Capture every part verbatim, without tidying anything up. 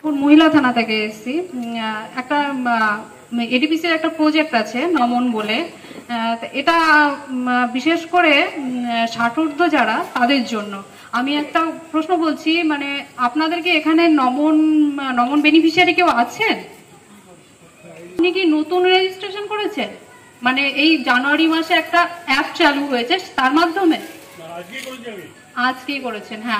মহিলা থানা থেকে এসেছি। একটা এডিপিসির একটা প্রজেক্ট আছে নমন বলে, এটা বিশেষ করে ষাটোর্ধ্ব যারা তাদের জন্য। আমি একটা প্রশ্ন বলছি, মানে আপনাদের কি এখানে নমন নমন বেনিফিশিয়ারি কেউ আছেন? আপনি কি নতুন রেজিস্ট্রেশন করেছেন? মানে এই জানুয়ারি মাসে একটা অ্যাপ চালু হয়েছে, তার মাধ্যমে আজকেই করেছেন? হ্যাঁ।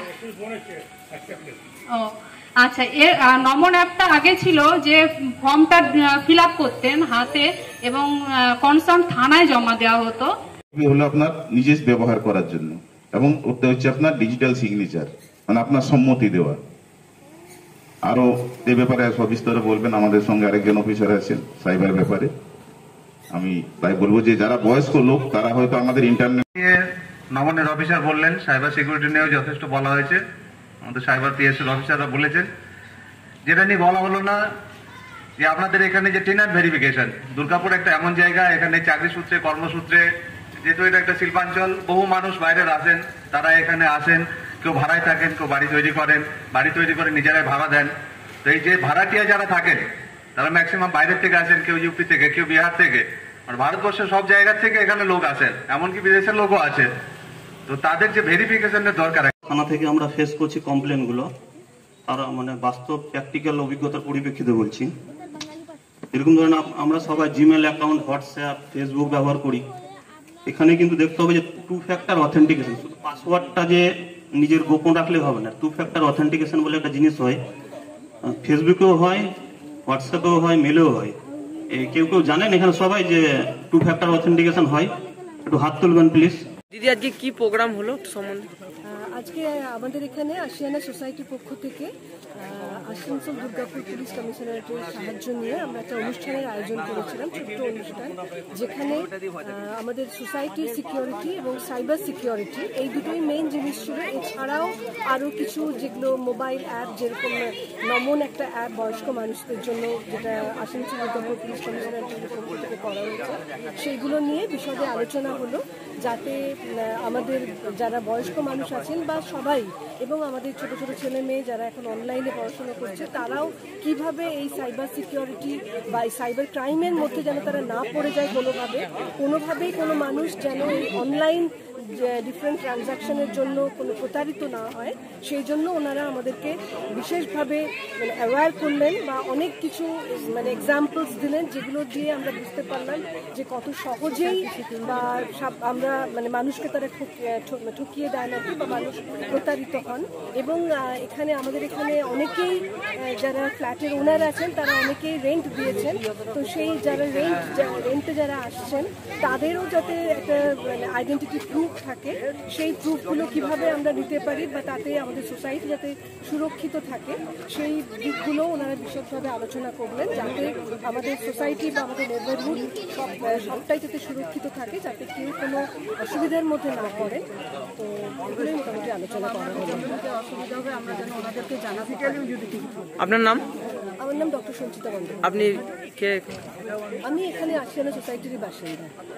ও আচ্ছা, এর নমন অ্যাপটা আগে ছিল যে ফর্মটা ফিল আপ করতেন হাতে এবং কনসার্ন থানায় জমা দেওয়া হতো। হলো আপনার নিজের ব্যবহার করার জন্য, এবং ওটা হচ্ছে আপনার ডিজিটাল সিগনেচার, মানে আপনার সম্মতি দেওয়া। আরো এই ব্যাপারে সবিস্তারে বলবেন আমাদের সঙ্গে আরেকজন অফিসার আছেন সাইবার ব্যাপারে। আমি তাই বলবো যে যারা বয়স্ক লোক তারা হয়তো আমাদের ইন্টারনেট নমনের অফিসার বললেন, সাইবার সিকিউরিটি নিয়েও যথেষ্ট বলা হয়েছে, আমাদের সাইবার পিএসএল অফিসাররা বলেছেন। যেটা নিয়ে বলা হলো না যে আপনাদের এখানে যে টেনার ভেরিফিকেশন, দুর্গাপুর একটা এমন জায়গা, এখানে চাকরি সূত্রে কর্মসূত্রে, যেহেতু এটা একটা শিল্পাঞ্চল, বহু মানুষ বাইরের আসেন, তারা এখানে আসেন, কেউ ভাড়ায় থাকেন, কেউ বাড়ি তৈরি করেন, বাড়ি তৈরি করে নিজেরাই ভাড়া দেন। তো এই যে ভাড়াটিয়া যারা থাকেন তারা ম্যাক্সিমাম বাইরের থেকে আসেন, কেউ ইউপি থেকে, কেউ বিহার থেকে, আর ভারতবর্ষের সব জায়গা থেকে এখানে লোক আসেন, এমনকি বিদেশের লোকও আছে। তো তাদের যে ভেরিফিকেশনের দরকার, থানা থেকে আমরা ফেস করছি কমপ্লেন গুলো, আর মানে বাস্তব প্র্যাকটিক্যাল অভিজ্ঞতার পরিপ্রেক্ষিতে বলছি। এরকম ধরেন আমরা সবাই জিমেল অ্যাকাউন্ট, হোয়াটসঅ্যাপ, ফেসবুক ব্যবহার করি। এখানে কিন্তু দেখতে হবে যে টু ফ্যাক্টর অথেন্টিকেশন, শুধু পাসওয়ার্ডটা যে নিজের গোপন রাখলে হবে না, টু ফ্যাক্টর অথেন্টিকেশন বলে একটা জিনিস হয়, ফেসবুকেও হয়, হোয়াটসঅ্যাপেও হয়, মেলেও হয়। কেউ কেউ জানেন এখানে সবাই যে টু ফ্যাক্টর অথেন্টিকেশন হয়? একটু হাত তুলবেন প্লিজ। দিদি, আজকে কি প্রোগ্রাম হলো সম্বন্ধে? আজকে আমাদের এখানে আশিয়ানা সোসাইটির পক্ষ থেকে আসানসোল দুর্গাপুর পুলিশ কমিশনারেটের সাহায্য নিয়ে আমরা একটা অনুষ্ঠানের আয়োজন করেছিলাম, ছোট্ট অনুষ্ঠান, যেখানে আমাদের সোসাইটির সিকিউরিটি এবং সাইবার সিকিউরিটি এই দুটোই মেইন জিনিস ছিল। এছাড়াও আরও কিছু যেগুলো মোবাইল অ্যাপ, যেরকম নমন একটা অ্যাপ বয়স্ক মানুষদের জন্য, যেটা আসানসোল দুর্গাপুর পুলিশ কমিশনারেটের পক্ষ থেকে করা হয়েছে, সেইগুলো নিয়ে বিশদে আলোচনা হলো, যাতে আমাদের যারা বয়স্ক মানুষ আছেন বা সবাই, এবং আমাদের ছোট ছোট ছেলে মেয়ে যারা এখন অনলাইনে পড়াশোনা করছে, তারাও কিভাবে এই সাইবার সিকিউরিটি বা এই সাইবার ক্রাইমের মধ্যে যেন তারা না পড়ে যায় কোনোভাবে, কোনোভাবেই কোনো মানুষ যেন এই অনলাইন ডিফারেন্ট ট্রানজাকশনের জন্য কোনো প্রতারিত না হয়, সেই জন্য ওনারা আমাদেরকে বিশেষভাবে মানে অ্যাওয়্যার করলেন বা অনেক কিছু মানে এক্সাম্পলস দিলেন, যেগুলো দিয়ে আমরা বুঝতে পারলাম যে কত সহজেই বা আমরা মানে মানুষকে তারা ঠকিয়ে দেয় নাকি বা মানুষ প্রতারিত হন। এবং এখানে আমাদের এখানে অনেকেই যারা ফ্ল্যাটের ওনার আছেন তারা অনেকেই রেন্ট দিয়েছেন, তো সেই যারা রেন্ট রেন্টে যারা আসছেন তাদেরও যাতে একটা মানে আইডেন্টিটি প্রুফ থাকে, সেই প্রুফগুলো কিভাবে আমরা নিতে পারি বা তাতে আমাদের সোসাইটি যাতে সুরক্ষিত থাকে, সেই দিকগুলো ওনারা বিশদভাবে আলোচনা করলেন, যাতে আমাদের সোসাইটি বা আমাদের নেবারহুড সব সবটাই যাতে সুরক্ষিত থাকে, যাতে কেউ কোনো অসুবিধার মধ্যে না পড়ে। তো এগুলোই মোটামুটি আলোচনা করা হলো। অসুবিধা হবে আমরা যেন ওনাদেরকে জানাতে পারি। আপনার নাম? আমার নাম ডক্টর সঞ্চিতা বন্দ্যোপাধ্যায়। আপনি কে? আমি এখানে আশিয়ানা সোসাইটির বাসিন্দা।